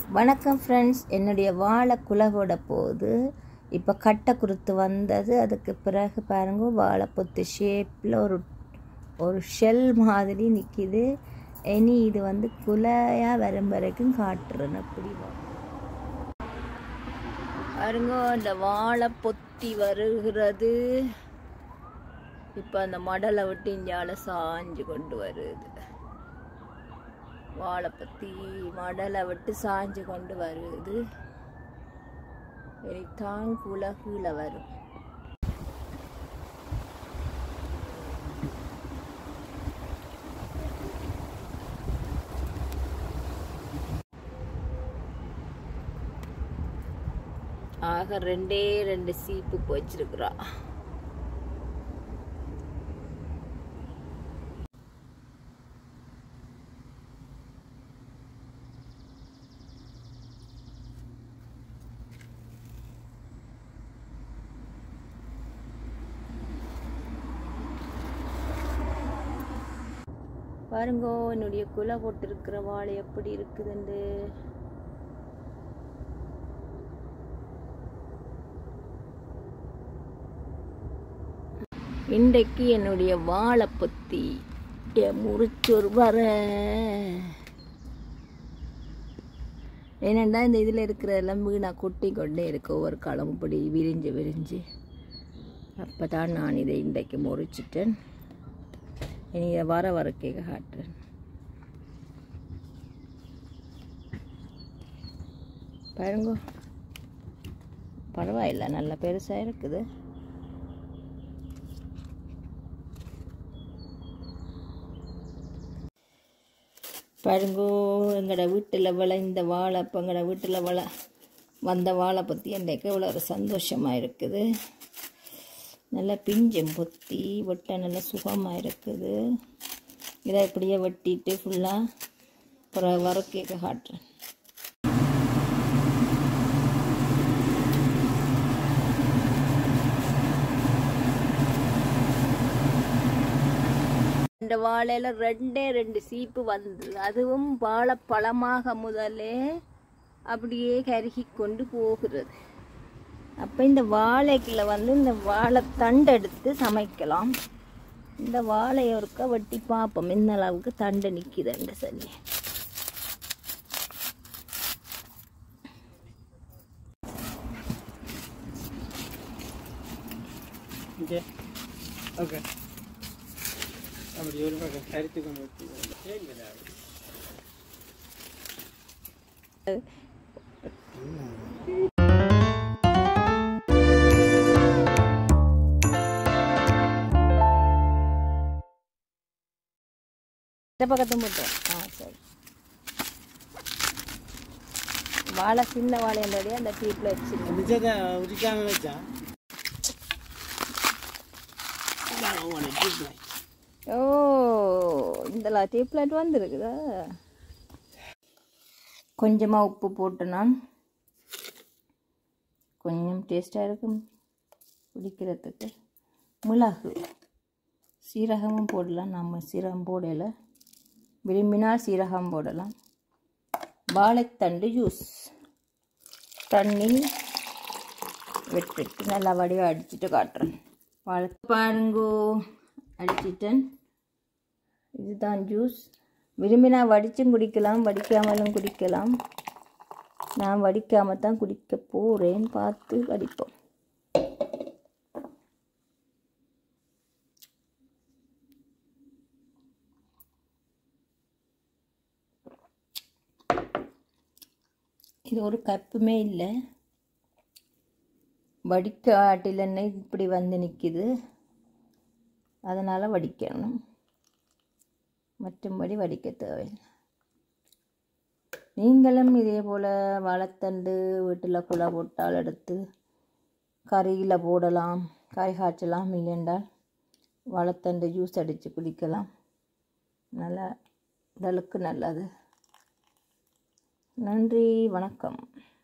வணக்கம் ஃப்ரெண்ட்ஸ், என்னுடைய வாழை குலவோட போது இப்போ கட்டை குருத்து வந்தது. அதுக்கு பிறகு பாருங்க, வாழைப்பொத்து ஷேப்பில் ஒரு ஷெல் மாதிரி நிற்கிது. இனி இது குலையாக வரும் வரைக்கும் காட்டுறேன். அப்படி பாருங்க, அந்த வாழை பொத்தி வருகிறது. இப்போ அந்த மடலை விட்டு இஞ்சால சாஞ்சு கொண்டு வருது. வாழை பற்றி மடலை விட்டு சாஞ்சு கொண்டு வருது. தாங்குல கீழே வரும். ஆக ரெண்டு சீப்பு வச்சிருக்கிறா. பாருங்கோ, என்னுடைய குலை போட்டிருக்கிற வாழை எப்படி இருக்குதுண்டு. இன்றைக்கு என்னுடைய வாழை பொத்தி முறிச்சொரு வர. ஏனெண்டா இந்த இதில் இருக்கிற எல்லாம் வீணாக கொட்டி கொண்டே இருக்கு. ஒவ்வொரு காலம் இப்படி விரிஞ்சு அப்போ தான் நான் இதை இன்றைக்கு முறிச்சிட்டேன். இனி வர கேட்க காட்டுறேன். பாருங்க, பரவாயில்ல, நல்ல பெருசாக இருக்குது. பாருங்கோ, எங்களோட வீட்டில் விளைந்த வாழை, இப்போ எங்களோட வீட்டில் வந்த வாழை பற்றி இன்றைக்கு இவ்வளோ ஒரு சந்தோஷமாக இருக்குது. நல்லா பிஞ்சம் பொத்தி வெட்ட நல்லா சுகமாக இருக்குது. இதை இப்படியே வெட்டிட்டு ஃபுல்லாக அப்புறம் வர கேட்க காட்டுறேன். இந்த வாழையில் ரெண்டு சீப்பு வந்தது. அதுவும் வாழைப்பழமாக முதலே அப்படியே கருகி கொண்டு போகிறது. அப்போ இந்த வாழைக்குள்ள இந்த வாழைத்தண்டு எடுத்து சமைக்கலாம். இந்த வாழையை ஒருக்கா வெட்டி பார்ப்போம் இந்த அளவுக்கு தண்டு நிற்கிதுன்னு சொல்லி. ஓகே, அப்படி ஒரு பக்கம் கருத்து கொண்டு இந்த பக்கத்து மட்டும். சரி, வாழை சின்ன வாழையோடைய அந்த டீப்பில் உரிக்காம வச்சா. ஓ, இந்த டீப்லைட் வந்துருக்குதா? கொஞ்சமாக உப்பு போட்டு நான் கொஞ்சம் டேஸ்டாக இருக்கும் குடிக்கிறதுக்கு. மிளகு சீரகமும் போடலாம். நம்ம சீரகம் போடலை, விரும்பினால் சீரகம் போடலாம். வாழைத்தண்டு ஜூஸ் தண்ணி விட்டுட்டு நல்லா வடிவாக அடிச்சுட்டு காட்டுறேன். வாழை பாருங்கோ, அடிச்சிட்டேன். இதுதான் ஜூஸ். விரும்பினா வடிச்சும் குடிக்கலாம், வடிக்காமலும் குடிக்கலாம். நான் வடிக்காமல் தான் குடிக்க போகிறேன். பார்த்து வடிப்போம். இது ஒரு கப்புமே இல்லை. வடிக்க ஆட்டில் எண்ணெய் இப்படி நிற்கிது. அதனால் வடிக்கணும், மற்றும்படி வடிக்க தேவையில்லை. நீங்களும் இதே போல் வாழைத்தண்டு வீட்டில் குலை போட்டால் எடுத்து கறியில் போடலாம், காய் காய்ச்சலாம். இல்லையென்றால் வாழைத்தண்டு ஜூஸ் அடித்து குடிக்கலாம். நல்லா உடலுக்கு நல்லது. நன்றி, வணக்கம்.